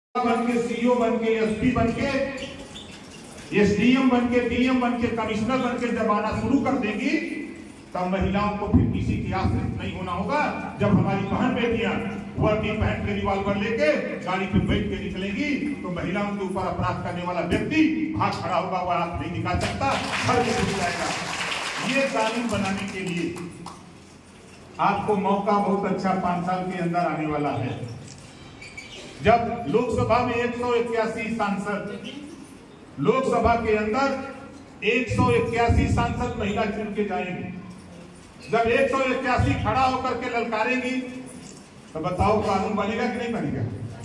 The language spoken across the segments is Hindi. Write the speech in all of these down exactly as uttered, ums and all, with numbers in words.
बन के सीईओ बन के एसपी बन के एसडीएम बन के डीएम बन के कमिश्नर बन के जब आना शुरू कर देंगी तब महिलाओं को फिर किसी की आश्रित नहीं होना होगा। जब हमारी बहन बेटियां वर्दी पहन के रिवॉल्वर लेके गाड़ी पे बैठ के निकलेंगी तो महिलाओं के ऊपर अपराध करने वाला व्यक्ति भाग खड़ा होगा, वह हाथ नहीं निकाल सकता, घर में घुस जाएगा। ये कानून बनाने के लिए आपको मौका बहुत अच्छा पांच साल के अंदर आने वाला है। जब लोकसभा में एक सौ इक्यासी सांसद, लोकसभा के अंदर एक सौ इक्यासी सांसद महिला चुन के जाएंगे, जब एक सौ इक्यासी खड़ा होकर के ललकारेंगी तो बताओ कानून बनेगा कि नहीं बनेगा?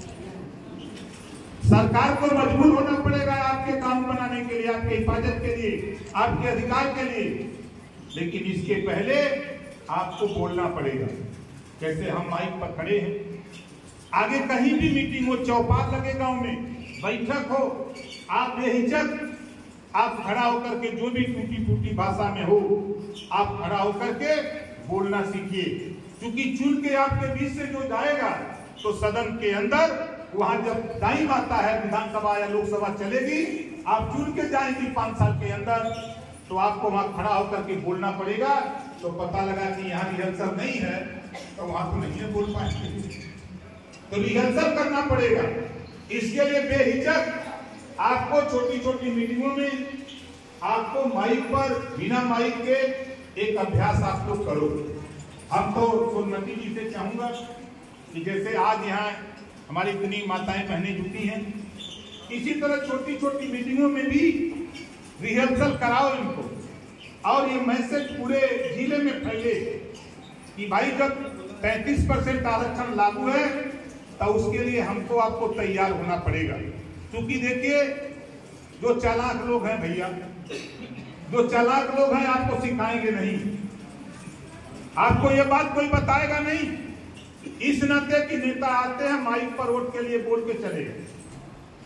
सरकार को मजबूर होना पड़ेगा आपके कानून बनाने के लिए, आपके हिफाजत के लिए, आपके अधिकार के लिए। लेकिन इसके पहले आपको बोलना पड़ेगा। कैसे हम माइक पर खड़े हैं, आगे कहीं भी मीटिंग हो, चौपाल लगे गांव में, बैठक हो, आप बेहिचक आप खड़ा होकर के जो भी टूटी फूटी भाषा में हो आप खड़ा होकर के बोलना सीखिए। क्योंकि चुन के आपके बीच से जो जाएगा तो सदन के अंदर वहां जब टाइम आता है, विधानसभा या लोकसभा चलेगी, आप चुन के जाएंगी पांच साल के अंदर, तो आपको वहां खड़ा होकर के बोलना पड़ेगा। तो पता लगा कि यहाँ रिहर्सल नहीं है तो वहां तो नहीं बोल पाएंगे, तो रिहर्सल करना पड़ेगा। इसके लिए बेहिचक आपको छोटी छोटी मीटिंगों में आपको माइक पर बिना माइक के एक अभ्यास आप लोग करो। हम तो सोनमती जी से चाहूंगा कि जैसे आज यहाँ हमारी इतनी माताएं बहनें जुटी हैं, इसी तरह छोटी छोटी मीटिंगों में भी रिहर्सल कराओ इनको, और ये मैसेज पूरे जिले में फैले कि भाई जब पैंतीस परसेंट आरक्षण लागू है तो उसके लिए हमको आपको तैयार होना पड़ेगा। क्योंकि देखिए जो चालाक लोग हैं भैया, जो चालाक लोग हैं आपको सिखाएंगे नहीं, आपको ये बात कोई बताएगा नहीं। इस नाते कि नेता आते हैं माइक पर वोट के लिए बोल के चले गए,